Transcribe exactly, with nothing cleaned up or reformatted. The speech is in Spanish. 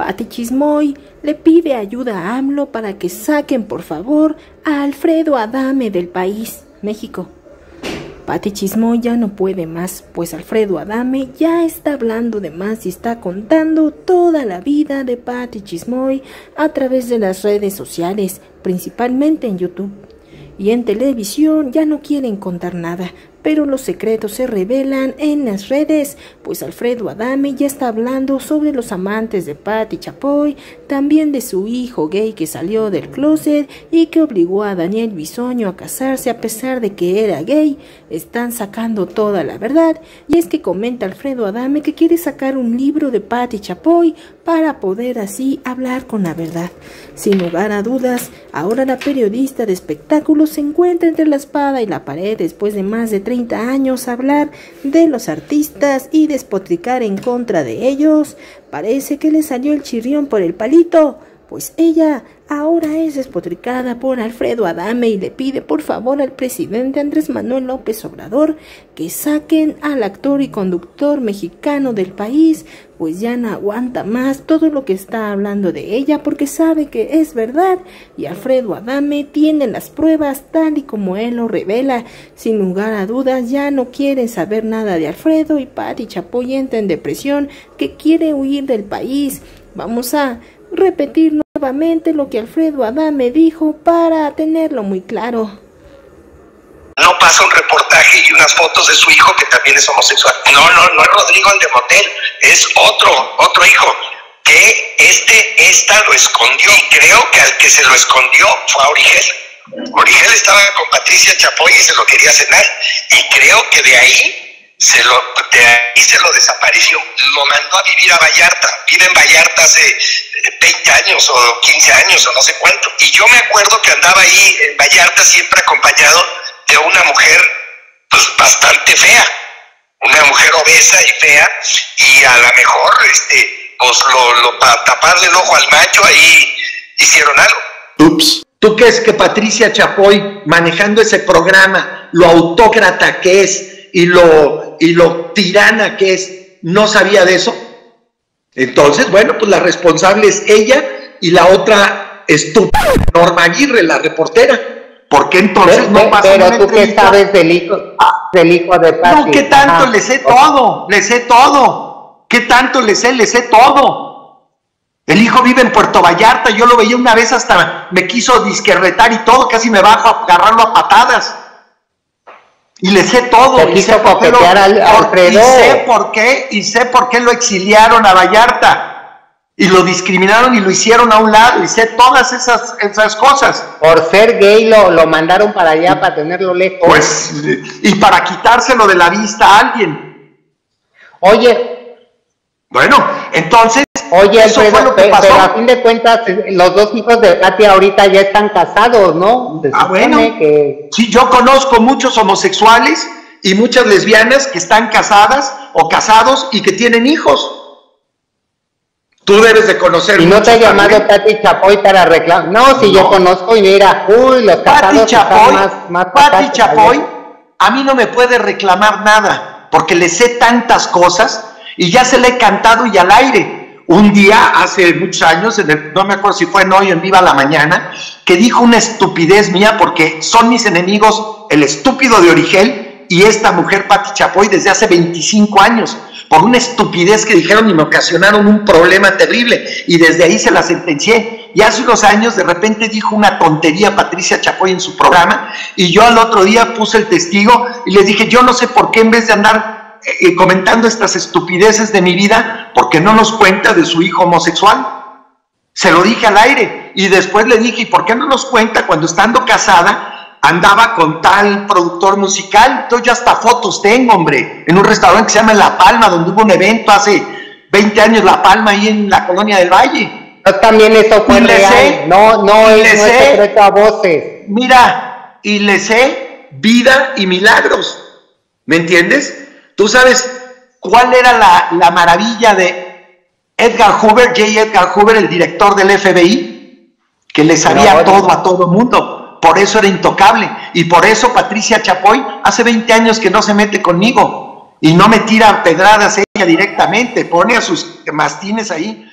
Pati Chismoy le pide ayuda a AMLO para que saquen por favor a Alfredo Adame del país, México. Pati Chismoy ya no puede más, pues Alfredo Adame ya está hablando de más y está contando toda la vida de Pati Chismoy a través de las redes sociales, principalmente en YouTube. Y en televisión ya no quieren contar nada, pero los secretos se revelan en las redes, pues Alfredo Adame ya está hablando sobre los amantes de Pati Chapoy, también de su hijo gay que salió del closet y que obligó a Daniel Bisoño a casarse a pesar de que era gay. Están sacando toda la verdad, y es que comenta Alfredo Adame que quiere sacar un libro de Pati Chapoy para poder así hablar con la verdad. Sin lugar a dudas, ahora la periodista de espectáculos se encuentra entre la espada y la pared después de más de treinta años hablar de los artistas y despotricar en contra de ellos. Parece que le salió el chirrión por el palito, pues ella ahora es despotricada por Alfredo Adame y le pide por favor al presidente Andrés Manuel López Obrador que saquen al actor y conductor mexicano del país, pues ya no aguanta más todo lo que está hablando de ella porque sabe que es verdad y Alfredo Adame tiene las pruebas tal y como él lo revela. Sin lugar a dudas ya no quieren saber nada de Alfredo y Pati Chapoy entra en depresión que quiere huir del país. Vamos a repetir nuevamente lo que Alfredo Adame dijo para tenerlo muy claro. No pasa un reportaje y unas fotos de su hijo que también es homosexual. No, no, no es Rodrigo el de Motel, es otro, otro hijo, que este, esta lo escondió y creo que al que se lo escondió fue a Origel. Origel estaba con Patricia Chapoy y se lo quería cenar y creo que de ahí se lo, de ahí se lo desapareció. Lo mandó a vivir a Vallarta, vive en Vallarta hace veinte años o quince años o no sé cuánto. Y yo me acuerdo que andaba ahí en Vallarta siempre acompañado de una mujer pues bastante fea, una mujer obesa y fea, y a lo mejor este pues lo, lo para taparle el ojo al macho ahí hicieron algo. Ups. ¿Tú crees que Patricia Chapoy, manejando ese programa, lo autócrata que es y lo, y lo tirana que es, no sabía de eso? Entonces, bueno, pues la responsable es ella y la otra estúpida, Norma Aguirre, la reportera. ¿Por qué entonces pero, no pasa Pero una tú qué sabes del hijo, del hijo de Pati. No, ¿qué tanto? Ajá. Le sé todo, le sé todo. ¿Qué tanto le sé? Le sé todo. El hijo vive en Puerto Vallarta, yo lo veía una vez hasta me quiso disquerretar y todo, casi me bajo a agarrarlo a patadas. Y le sé todo. Te y quiso sé por qué lo, coquetear al Alfredo. Y sé por qué, y sé por qué lo exiliaron a Vallarta. Y lo discriminaron y lo hicieron a un lado, y sé todas esas, esas cosas. Por ser gay lo, lo mandaron para allá, para tenerlo lejos. Pues, y para quitárselo de la vista a alguien. Oye. Bueno, entonces, Oye, eso Alfredo, fue lo que pasó. pero a fin de cuentas, los dos hijos de Pati ahorita ya están casados, ¿no? Se ah, bueno, que... sí, yo conozco muchos homosexuales y muchas lesbianas que están casadas o casados y que tienen hijos. Tú debes de conocer. ¿Y no te ha llamado también. Pati Chapoy para reclamar? No, si no. Yo conozco y mira, uy, los casados Pati Chapoy, están más, más Pati Chapoy, a mí no me puede reclamar nada, porque le sé tantas cosas y ya se le he cantado y al aire. Un día, hace muchos años, en el, no me acuerdo si fue en Hoy o en Viva la Mañana, que dijo una estupidez mía, porque son mis enemigos el estúpido de Origel y esta mujer Pati Chapoy desde hace veinticinco años, por una estupidez que dijeron y me ocasionaron un problema terrible, y desde ahí se la sentencié. Y hace unos años de repente dijo una tontería Patricia Chapoy en su programa, y yo al otro día puse el testigo y les dije, yo no sé por qué en vez de andar eh, comentando estas estupideces de mi vida, porque no nos cuenta de su hijo homosexual. Se lo dije al aire, y después le dije, ¿y por qué no nos cuenta cuando estando casada andaba con tal productor musical? Entonces yo hasta fotos tengo, hombre, en un restaurante que se llama La Palma, donde hubo un evento hace veinte años, La Palma, ahí en la Colonia del Valle. Yo también eso fue real, sé, no, no es, no es secreto a voces. Mira, y le sé vida y milagros, ¿me entiendes? Tú sabes cuál era la, la maravilla de Edgar Hoover, J. Edgar Hoover, el director del F B I, que le sabía no, todo a todo mundo. Por eso era intocable, y por eso Patricia Chapoy hace veinte años que no se mete conmigo, y no me tira pedradas ella directamente, pone a sus mastines ahí